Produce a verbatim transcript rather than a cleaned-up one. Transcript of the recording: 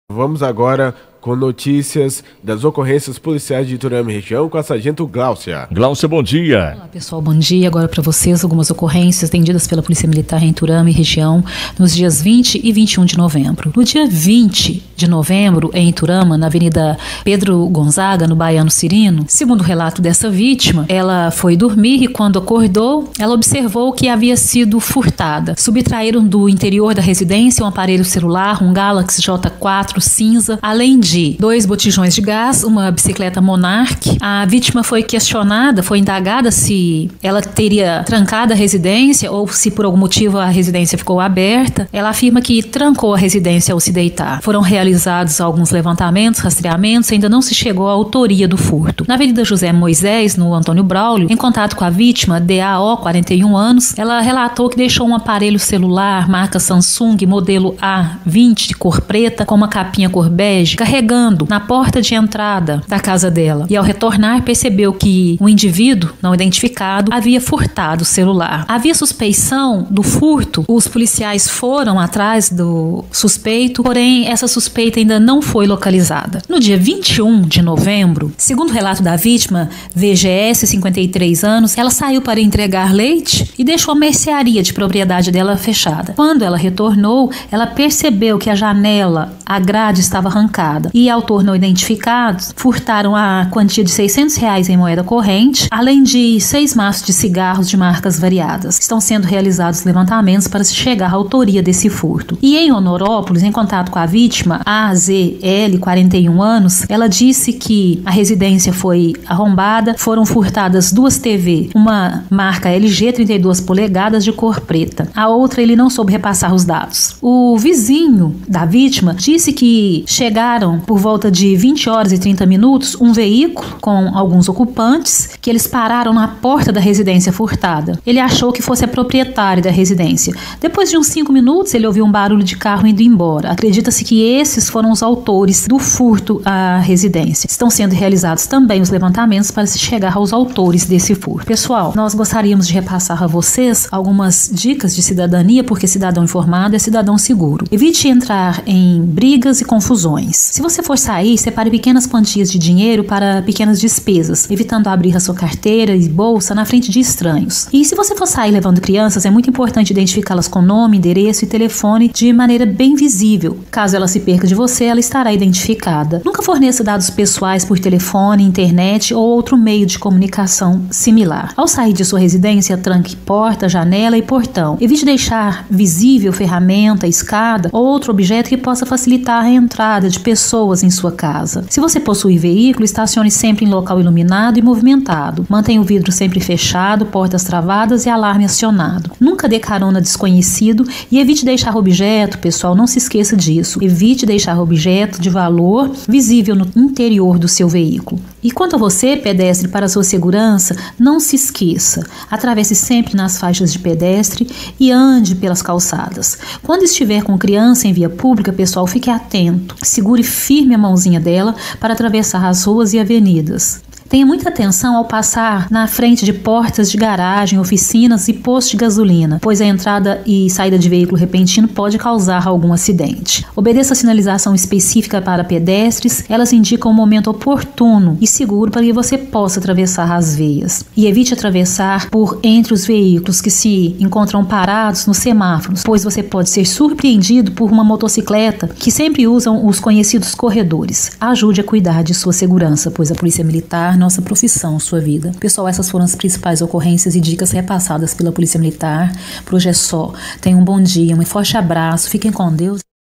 Vamos agora com notícias das ocorrências policiais de Iturama e região com a sargento Gláucia. Gláucia, bom dia. Olá pessoal, bom dia. Agora para vocês algumas ocorrências atendidas pela Polícia Militar em Iturama e região nos dias vinte e vinte e um de novembro. No dia vinte de novembro, em Iturama, na Avenida Pedro Gonzaga, no Baiano Cirino, segundo o relato dessa vítima, ela foi dormir e quando acordou, ela observou que havia sido furtada. Subtraíram do interior da residência um aparelho celular, um Galaxy J quatro cinza, além de de dois botijões de gás, uma bicicleta Monarch. A vítima foi questionada, foi indagada se ela teria trancado a residência ou se por algum motivo a residência ficou aberta. Ela afirma que trancou a residência ao se deitar. Foram realizados alguns levantamentos, rastreamentos, ainda não se chegou à autoria do furto. Na Avenida José Moisés, no Antônio Braulio, em contato com a vítima, D A O, quarenta e um anos, ela relatou que deixou um aparelho celular marca Samsung, modelo A vinte, de cor preta, com uma capinha cor bege, carregando na porta de entrada da casa dela. E ao retornar, percebeu que um indivíduo não identificado havia furtado o celular. Havia suspeição do furto, os policiais foram atrás do suspeito, porém essa suspeita ainda não foi localizada. No dia vinte e um de novembro, segundo o relato da vítima, V G S, cinquenta e três anos, ela saiu para entregar leite e deixou a mercearia de propriedade dela fechada. Quando ela retornou, ela percebeu que a janela, a grade estava arrancada e autor não identificado furtaram a quantia de seiscentos reais em moeda corrente, além de seis maços de cigarros de marcas variadas. Estão sendo realizados levantamentos para se chegar à autoria desse furto. E em Honorópolis, em contato com a vítima, A Z L, quarenta e um anos, ela disse que a residência foi arrombada, foram furtadas duas T V, uma marca L G trinta e duas polegadas de cor preta. A outra ele não soube repassar os dados. O vizinho da vítima disse que chegaram por volta de vinte horas e trinta minutos, um veículo com alguns ocupantes que eles pararam na porta da residência furtada. Ele achou que fosse a proprietária da residência. Depois de uns cinco minutos, ele ouviu um barulho de carro indo embora. Acredita-se que esses foram os autores do furto à residência. Estão sendo realizados também os levantamentos para se chegar aos autores desse furto. Pessoal, nós gostaríamos de repassar a vocês algumas dicas de cidadania, porque cidadão informado é cidadão seguro. Evite entrar em brigas e confusões. Se você for sair, separe pequenas quantias de dinheiro para pequenas despesas, evitando abrir a sua carteira e bolsa na frente de estranhos. E se você for sair levando crianças, é muito importante identificá-las com nome, endereço e telefone de maneira bem visível. Caso ela se perca de você, ela estará identificada. Nunca forneça dados pessoais por telefone, internet ou outro meio de comunicação similar. Ao sair de sua residência, tranque porta, janela e portão. Evite deixar visível ferramenta, escada ou outro objeto que possa facilitar a entrada de pessoas em sua casa. Se você possui veículo, estacione sempre em local iluminado e movimentado. Mantenha o vidro sempre fechado, portas travadas e alarme acionado. Nunca dê carona desconhecido e evite deixar objeto, pessoal, não se esqueça disso. Evite deixar objeto de valor visível no interior do seu veículo. E quanto a você, pedestre, para a sua segurança, não se esqueça. Atravesse sempre nas faixas de pedestre e ande pelas calçadas. Quando estiver com criança em via pública, pessoal, fique atento. Segure firme a mãozinha dela para atravessar as ruas e avenidas. Tenha muita atenção ao passar na frente de portas de garagem, oficinas e postos de gasolina, pois a entrada e saída de veículo repentino pode causar algum acidente. Obedeça a sinalização específica para pedestres, elas indicam o momento oportuno e seguro para que você possa atravessar as vias. E evite atravessar por entre os veículos que se encontram parados nos semáforos, pois você pode ser surpreendido por uma motocicleta que sempre usam os conhecidos corredores. Ajude a cuidar de sua segurança, pois a Polícia Militar, nossa profissão, sua vida. Pessoal, essas foram as principais ocorrências e dicas repassadas pela Polícia Militar. Por hoje é só. Tenham um bom dia, um forte abraço, fiquem com Deus.